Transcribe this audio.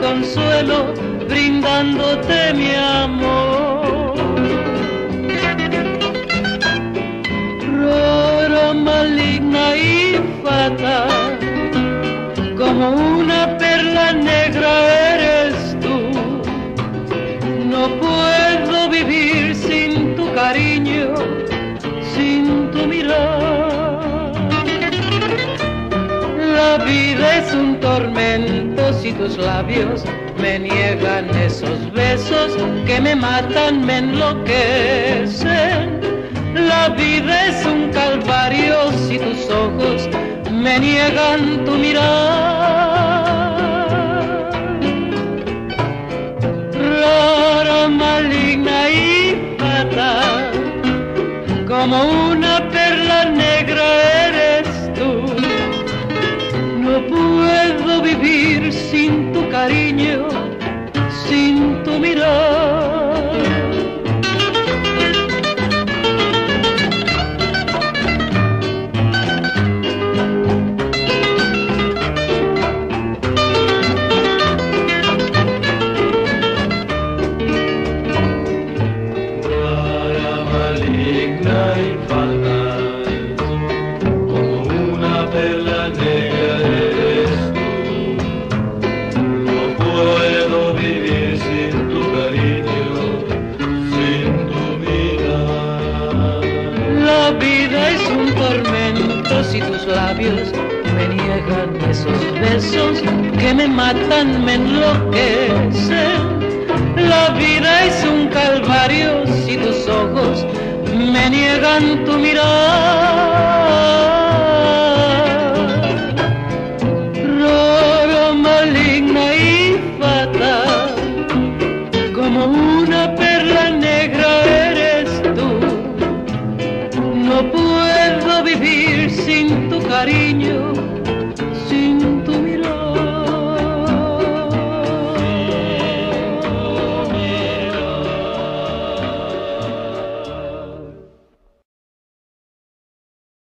consuelo, brindándote mi amor. Rara, maligna y fatal, como una perla negra eres tú. No puedo vivir sin tu cariño, sin tu mirar. La vida es un tormento si tus labios me niegan esos besos que me matan, me enloquecen. La vida es un calvario si tus ojos me niegan tu mirar. Rara, maligna y fatal, como una perla negra eres tú. No puedo vivir sin tu cariño, sin tu mirar. Maligna y fatal, como una perla negra eres tú. No puedo vivir sin tu cariño, sin tu mirar. La vida es un tormento si tus labios me niegan esos besos que me matan, me enloquecen. La vida es un calvario si tus ojos me niegan tu mirar.